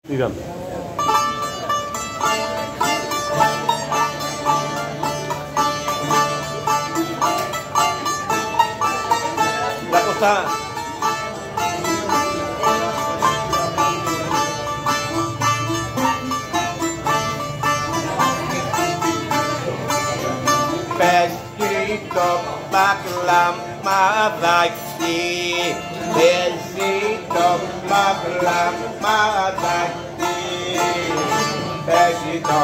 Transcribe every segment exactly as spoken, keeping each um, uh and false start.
Πήγαμε. La Costa. Πες το μπαγλαμαδάκι, παίζει το μπαγλαμαδάκι, παίζει το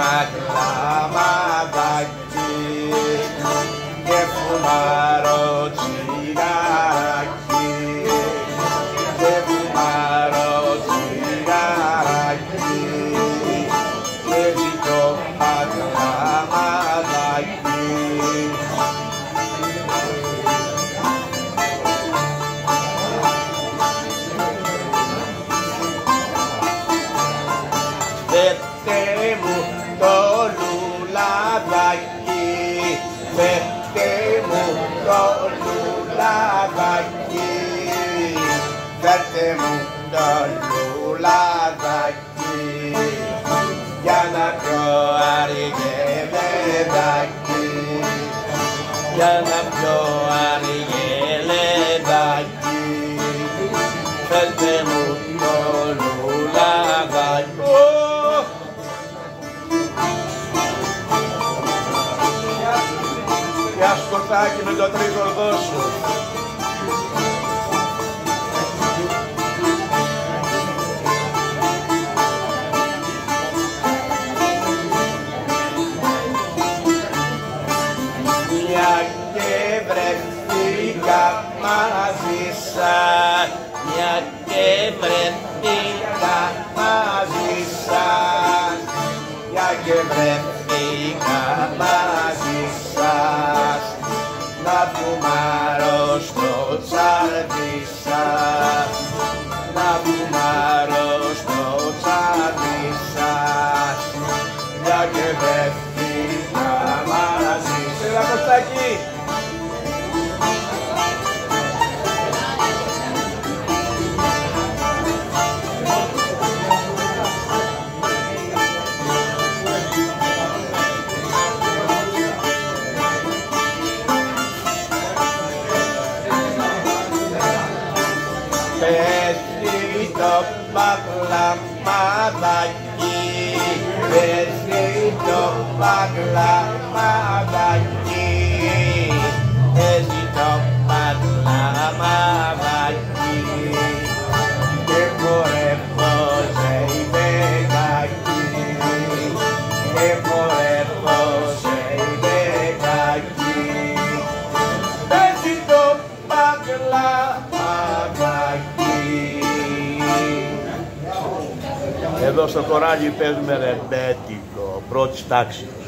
μπαγλαμαδάκι και φουμάρω τσιγαράκι, και φουμάρω τσιγαράκι, παίζει το μπαγλαμαδάκι. Φέρτε μου το λουλαδάκι, φέρτε μου το λουλαδάκι, φέρτε μου το λουλαδάκι, για να πιω αργελεδάκι, για να πιω αργελεδάκι, φέρτε μου το λουλαδάκι. Γεια σου Κωστάκη με το τρίγωργό σου. Μια και βρεθήκα μαζί σας, μια και βρεθήκα μαζί σας, μια και βρεθήκα μαζί σας, να φουμάρω στο τσάρτι σας, να φουμάρω στο τσάρτι σας, μια και βρεθήκα μαζί σας. Έλα Κωστάκη! Πες το μπαγλαμαδάκι, πες το μπαγλαμαδάκι, πες το μπαγλαμαδάκι και χορεύω ζεϊμπεκάκι, και χορεύω ζεϊμπεκάκι, πες το μπαγλαμαδάκι. Εδώ στο κοράλι παίζουμε ρεμπέτικο, πρώτης τάξης.